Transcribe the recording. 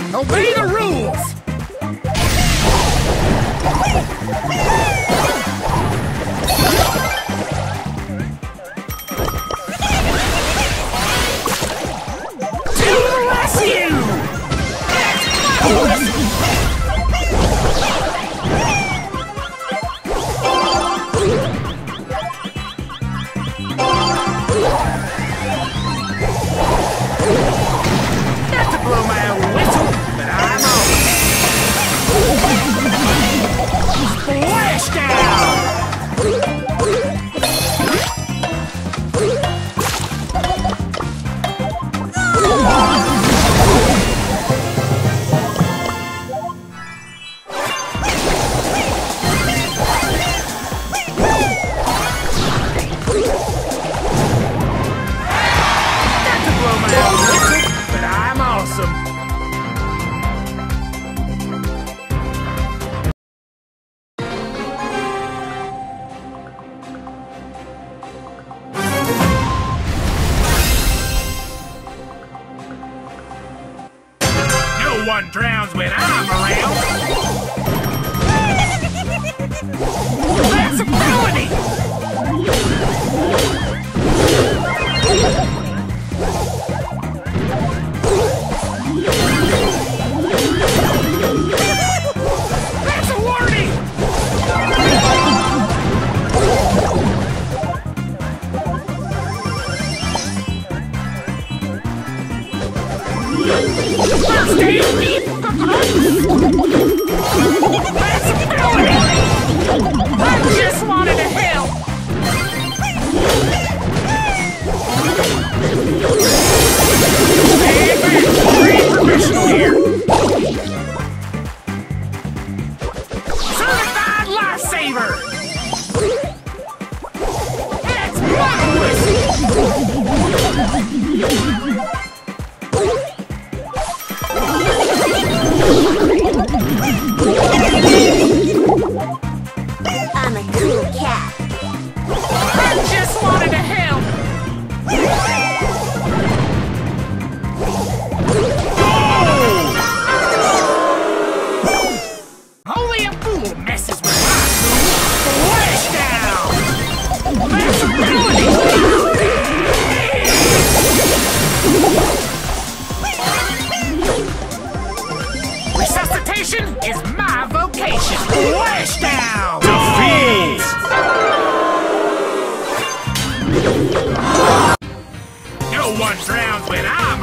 Obey the rules! To the rescue! Not to blow my own whistle, but I'm on. Splashdown! Not to blow my own whistle, but I'm awesome. No one drowns when I'm around. That's ability! That's a warning! First aid! That's ability! I just wanted to help! Stand back! Pretty professional here! Certified lifesaver! That's marvelous! I'm a cool cat. I just wanted to help! Only a fool messes with my fool! Splashdown! That's ability! Resuscitation is my vocation! Splashdown! Defeat! No one drowns when I'm